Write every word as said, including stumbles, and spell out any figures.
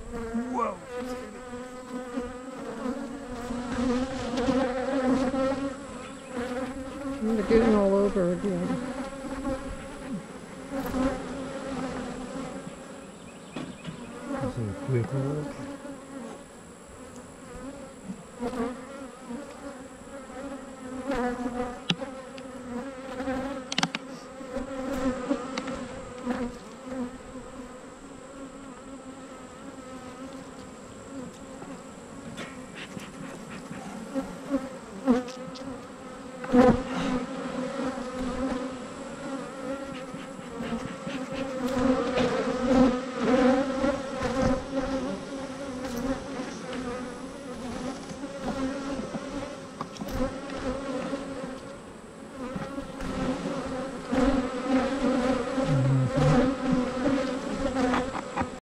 Whoa! And they're getting all over again. Is it a quick look? Mm-hmm.